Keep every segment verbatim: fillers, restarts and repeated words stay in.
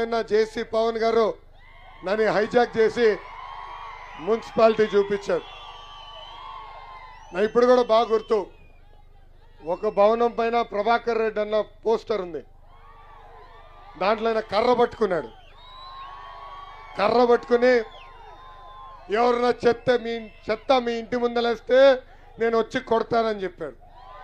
నిన్న జేసీ పవన్ గారు నన్ను హైజాక్ చేసి మున్సిపాలిటీ చూపించాడు. నా ఇప్పుడు కూడా బాగా గుర్తు, ఒక భవనం పైన ప్రభాకర్ రెడ్డి అన్న పోస్టర్ ఉంది, దాంట్లో ఆయన కర్ర పట్టుకున్నాడు. కర్ర పట్టుకుని ఎవరన్నా చెత్త మీ చెత్త మీ ఇంటి ముందలేస్తే నేను వచ్చి కొడతానని చెప్పాడు.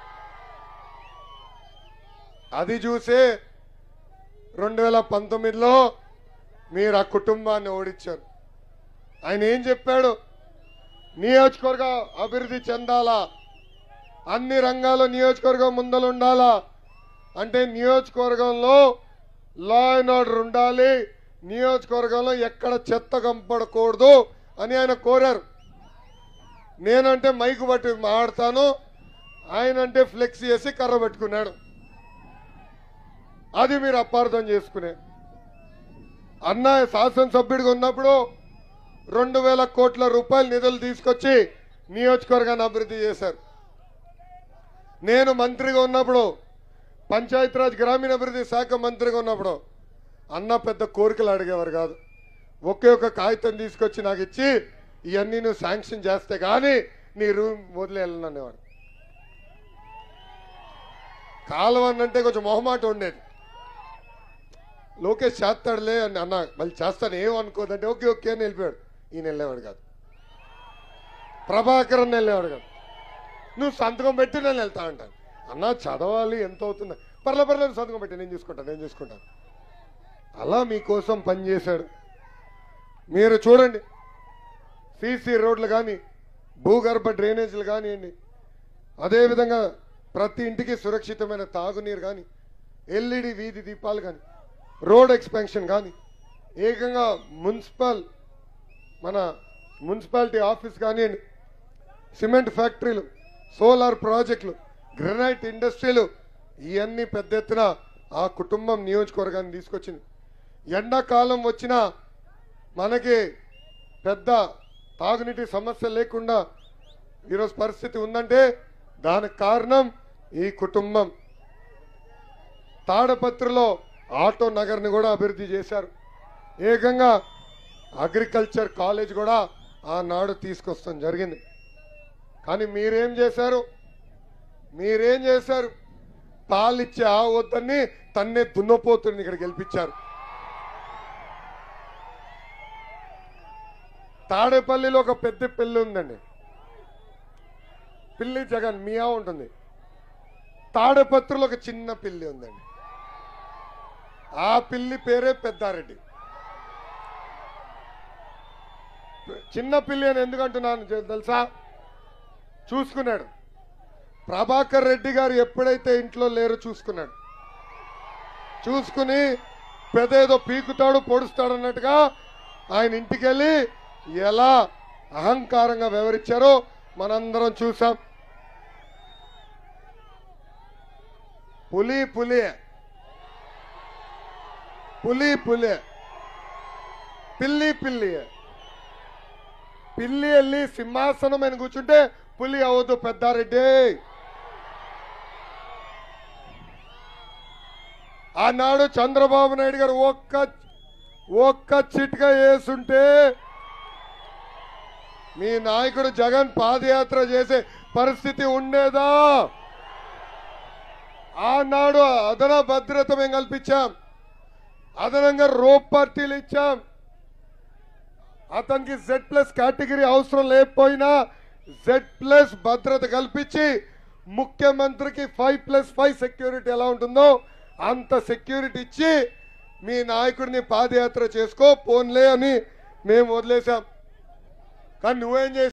అది చూసి రెండు వేల పంతొమ్మిదిలో మీరు ఆ కుటుంబాన్ని ఓడించారు. ఆయన ఏం చెప్పాడు? నియోజకవర్గ అభివృద్ధి చెందాలా, అన్ని రంగాల్లో నియోజకవర్గం ముందలుండాలా అంటే నియోజకవర్గంలో లా అండ్ ఆర్డర్ ఉండాలి, నియోజకవర్గంలో ఎక్కడ చెత్త కంపడకూడదు అని ఆయన కోరారు. నేనంటే మైకు పట్టి మాట్లాడతాను, ఆయనంటే ఫ్లెక్స్ చేసి కర్ర పెట్టుకున్నాడు. అది మీరు అపార్థం చేసుకునే. అన్న శాసనసభ్యుడిగా ఉన్నప్పుడు రెండు వేల కోట్ల రూపాయల నిధులు తీసుకొచ్చి నియోజకవర్గాన్ని అభివృద్ధి చేశారు. నేను మంత్రిగా ఉన్నప్పుడు, పంచాయతీరాజ్ గ్రామీణాభివృద్ధి శాఖ మంత్రిగా ఉన్నప్పుడు అన్న పెద్ద కోరికలు అడిగేవారు కాదు. ఒకే ఒక కాగితం తీసుకొచ్చి నాకు ఇచ్చి ఇవన్నీ నువ్వు శాంక్షన్ చేస్తే కానీ నీ రూమ్ వదిలేయాలనేవాడు. కాలువ అంటే కొంచెం మొహమాట ఉండేది. లోకేష్ చేస్తాడులే అని అన్న, మళ్ళీ చేస్తాను ఏమనుకోదంటే ఓకే ఓకే అని వెళ్ళిపోయాడు. ఈయన వెళ్ళేవాడు కాదు, ప్రభాకర్ అని వెళ్ళేవాడు కాదు. నువ్వు సంతకం పెట్టి నేను వెళ్తా అంటాను. అన్న చదవాలి, ఎంత అవుతుంది, పర్లే పర్లేదు సంతకం పెట్టి నేను చూసుకుంటాను నేను చూసుకుంటాను అలా మీకోసం పనిచేశాడు. మీరు చూడండి, సీసీ రోడ్లు కానీ, భూగర్భ డ్రైనేజీలు కానివ్వండి, అదేవిధంగా ప్రతి ఇంటికి సురక్షితమైన తాగునీరు కానీ, ఎల్ఈడి వీధి దీపాలు కానీ, రోడ్ ఎక్స్పెన్షన్ కానీ, ఏకంగా మున్సిపల్ మన మున్సిపాలిటీ ఆఫీస్ కానివ్వండి, సిమెంట్ ఫ్యాక్టరీలు, సోలార్ ప్రాజెక్టులు, గ్రనైట్ ఇండస్ట్రీలు, ఇవన్నీ పెద్ద ఎత్తున ఆ కుటుంబం నియోజకవర్గాన్ని తీసుకొచ్చింది. ఎండాకాలం వచ్చినా మనకి పెద్ద తాగునీటి సమస్య లేకుండా ఈరోజు పరిస్థితి ఉందంటే దానికి కారణం ఈ కుటుంబం. తాడపత్రిలో ఆటో నగర్ని కూడా అభివృద్ధి చేశారు. ఏకంగా అగ్రికల్చర్ కాలేజ్ కూడా ఆనాడు తీసుకొస్తాం జరిగింది. కానీ మీరేం చేశారు? మీరేం చేశారు? పాలిచ్చే ఆ వద్దని తన్నే దున్నపోతుని ఇక్కడ గెలిపించారు. తాడేపల్లిలో ఒక పెద్ద పిల్లి ఉందండి, పిల్లి జగన్ మియా ఉంటుంది. తాడేపత్రిలో ఒక చిన్న పిల్లి ఉందండి, ఆ పిల్లి పేరే పెద్దారెడ్డి. చిన్న పిల్లి అని ఎందుకంటున్నాను తెలుసా? చూసుకున్నాడు. ప్రభాకర్ రెడ్డి గారు ఎప్పుడైతే ఇంట్లో లేరో చూసుకున్నాడు. చూసుకుని పెదేదో పీకుతాడు పొడుస్తాడు అన్నట్టుగా ఆయన ఇంటికి వెళ్ళి ఎలా అహంకారంగా వ్యవహరించారో మనందరం చూసాం. పులి పులి పులి పులి పిల్లి పిల్లి పిల్లి వెళ్ళి సింహాసనం అని కూర్చుంటే పులి అవద్దు పెద్దారెడ్డి. ఆనాడు చంద్రబాబు నాయుడు గారు ఒక్క ఒక్క చిట్కా వేసుంటే మీ నాయకుడు జగన్ పాదయాత్ర చేసే పరిస్థితి ఉండేదా? ఆనాడు అదన భద్రత మేము కల్పించాం, అదనంగా రోప్ పార్టీలు ఇచ్చాం. అతనికి జెడ్ ప్లస్ కేటగిరీ అవసరం లేకపోయినా జెడ్ ప్లస్ భద్రత కల్పించి ముఖ్యమంత్రికి ఫైవ్ ప్లస్ ఫైవ్ సెక్యూరిటీ ఎలా ఉంటుందో అంత సెక్యూరిటీ ఇచ్చి మీ నాయకుడిని పాదయాత్ర చేసుకో పోన్లే అని మేము వదిలేశాం. కానీ నువ్వేం చేసావు?